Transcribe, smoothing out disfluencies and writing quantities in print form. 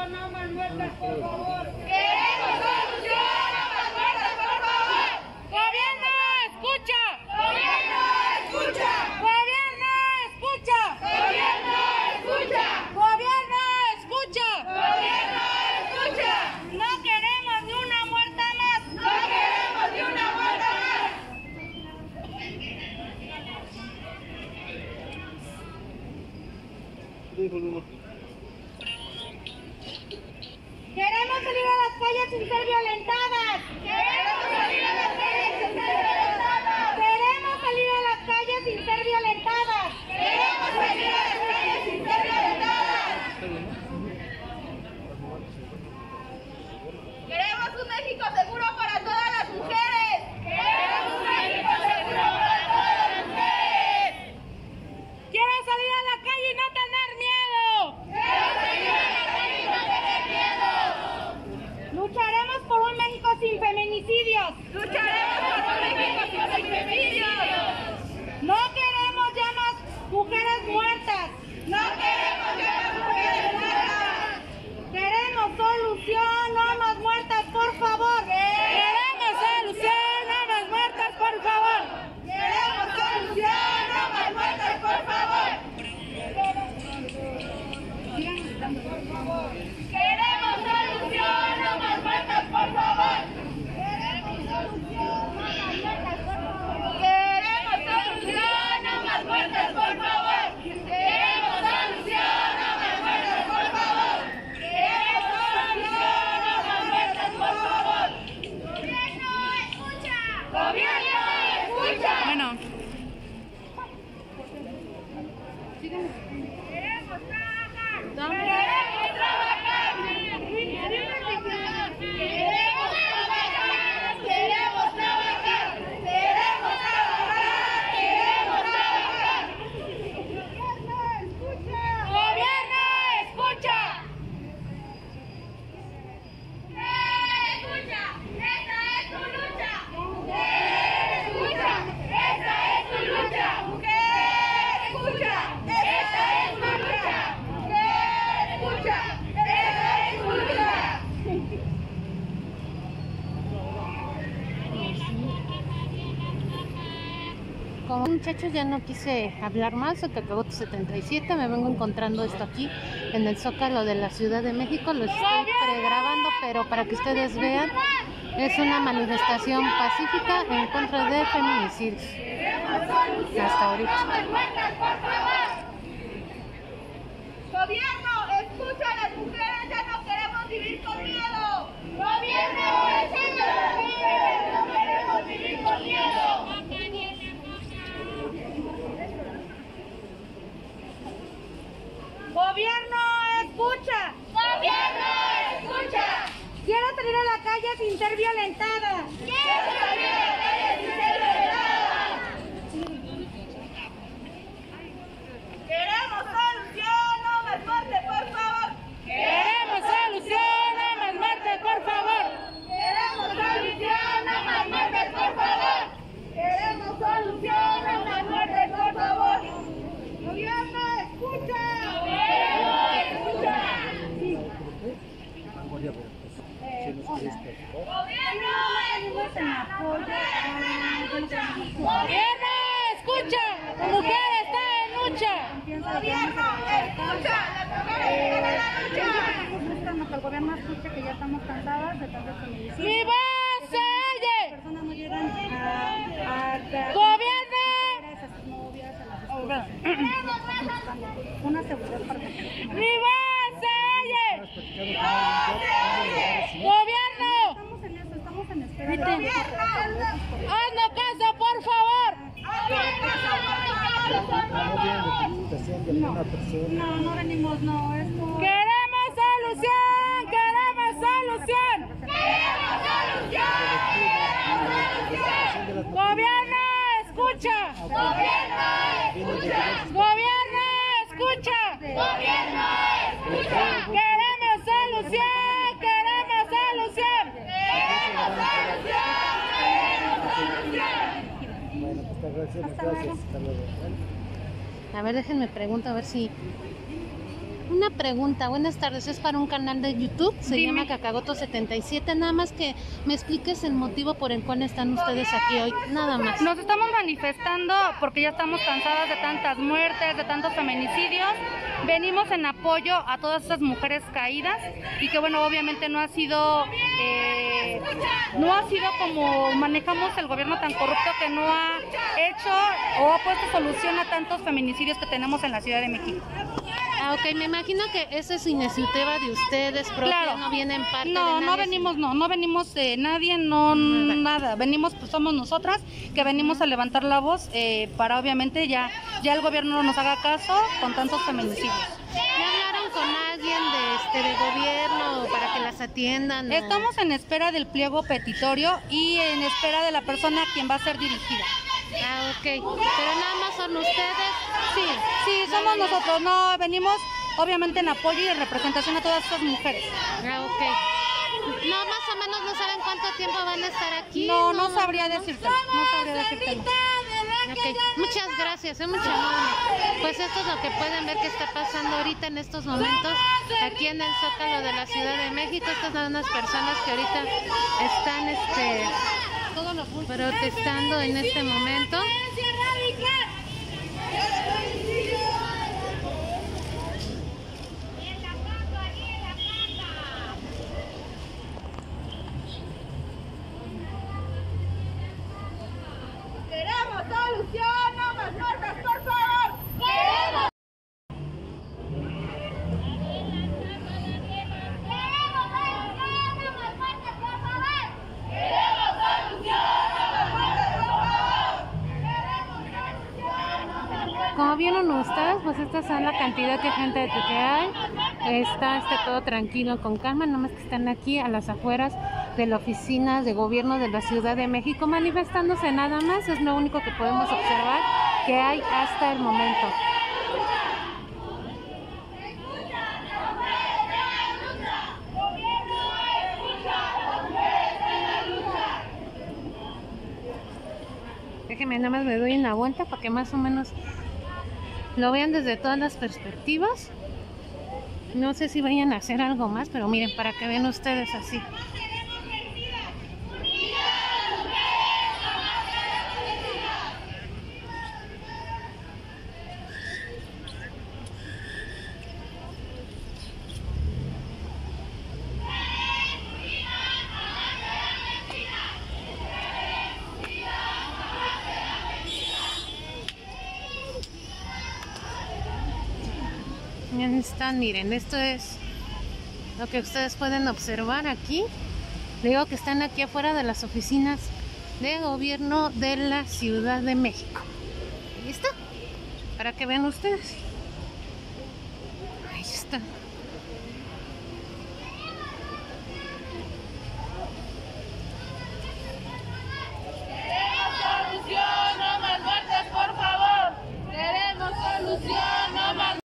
solución, no más muertes, por favor. Queremos solución, no más muertes, por favor. Gobierno, escucha. Gobierno, escucha. Gobierno, escucha. Gobierno, escucha. Gobierno, escucha. Gobierno, escucha. No queremos ni una muerta más. No queremos ni una muerta más. Queremos salir a las calles sin ser violentadas. Queremos salir a las calles sin ser violentadas. Queremos salir a las calles sin ser violentadas. Queremos salir a las calles sin ser violentadas. Queremos un México seguro para todas las mujeres. Queremos un México seguro para todas las mujeres. Quiero salir a la calle y no tener miedo. Quiero salir a la calle y no tener miedo. Lucharemos por un México sin feminicidios. Lucharemos por un México sin feminicidios. No queremos ya más mujeres muertas. No queremos ya más mujeres muertas. Queremos solución, no más muertas, por favor. Queremos solución, no más muertas, por favor. Queremos solución, no más muertes, por favor. Queremos solución, no más muertes, por favor. Queremos solución, no más muertes, por favor. Queremos solución, no más muertes, por favor. Queremos solución, no más muertes, por favor. Queremos solución, no más muertes, por favor. Gobierno, escucha. Gobierno, escucha. Bueno. Queremos trabajar. Dame. Queremos trabajar. Queremos trabajar. Queremos trabajar. Queremos trabajar. Queremos trabajar. Gobierno, escucha. Gobierno, escucha. Escucha. Esta es tu lucha. Escucha. Esta es tu lucha. Mujer, escucha. Esta es tu lucha. Mujer, escucha. Esta es tu lucha. Como muchachos, ya no quise hablar más, hasta que acabó 77, me vengo encontrando esto aquí en el Zócalo de la Ciudad de México, lo estoy pregrabando, pero para que ustedes vean, es una manifestación pacífica en contra de feminicidios. Hasta ahorita. Gobierno, escucha a las mujeres, ya no queremos vivir con miedo. Gobierno, escucha a las mujeres, no queremos vivir con miedo. Gobierno, escucha. Gobierno, escucha. Quiero salir a la calle sin ser violentada. Quiero salir a la calle sin ser violentada. Queremos solución, no más muerte, por favor. Queremos solución, no más muertes, por favor. Queremos solución, no más muertes, por favor. Queremos solución, no más muertes, por favor. Gobierno, escucha. Gobierno, escucha. Gobierno, escucha. Gobierno, escucha. La mujer está en lucha. Gobierno, escucha. Las mujeres están en la lucha. El gobierno escucha que ya estamos cansadas de tantos feminicidios. Mi voz se oye. Las personas no llegan a Gobierno. a sus novias, a las esposas. Una seguridad para que Mi voz se oye. Gobierno. estamos en eso, estamos en espera. Haznos caso, por favor. No, no venimos, no, esto Queremos solución. Queremos solución. ¡Queremos solución! Gobierno, escucha. ¡Gobierno, escucha! Gobierno, escucha. ¡Gobierno, escucha! Queremos solución. Queremos solución. ¡Queremos solución! ¡Queremos solución! A ver, déjenme pregunto a ver si Una pregunta, buenas tardes, es para un canal de YouTube, se llama Kakagoto77, nada más que me expliques el motivo por el cual están ustedes aquí hoy, nada más. Nos estamos manifestando porque ya estamos cansadas de tantas muertes, de tantos feminicidios. Venimos en apoyo a todas esas mujeres caídas y que bueno, obviamente no ha sido como manejamos el gobierno tan corrupto que no ha hecho o ha puesto solución a tantos feminicidios que tenemos en la Ciudad de México. Ah, ok, me imagino que esa es iniciativa de ustedes, propia, Claro. no viene en parte No, de no nadie, venimos de nadie, nada. Venimos, pues somos nosotras que venimos a levantar la voz para obviamente ya el gobierno no nos haga caso con tantos feminicidios. ¿Ya hablaron con alguien de gobierno para que las atiendan? o- Estamos en espera del pliego petitorio y en espera de la persona a quien va a ser dirigida. Ah, ok, pero nada más son ustedes. Sí, somos nosotros. No, venimos obviamente en apoyo y en representación a todas estas mujeres. Ah, ok. No, más o menos no saben cuánto tiempo van a estar aquí. No sabría decírtelo, no sabría decírtelo. Ok, muchas gracias, es mucho amable. Pues esto es lo que pueden ver que está pasando ahorita en estos momentos aquí en el Zócalo de la Ciudad de México. Estas son unas personas que ahorita están protestando en este momento. Queremos solución, no más muertes, por favor. Queremos. Como vieron ustedes, pues esta son la cantidad de gente que hay. Está todo tranquilo, con calma, nomás que están aquí a las afueras de la oficina de gobierno de la Ciudad de México manifestándose nada más. Es lo único que podemos observar que hay hasta el momento. Déjenme nada más me doy una vuelta para que más o menos lo vean desde todas las perspectivas. No sé si vayan a hacer algo más, pero miren, para que vean ustedes así. Ahí están, miren, esto es lo que ustedes pueden observar aquí. Digo que están aquí afuera de las oficinas de gobierno de la Ciudad de México. Ahí está, para que vean ustedes. Ahí está.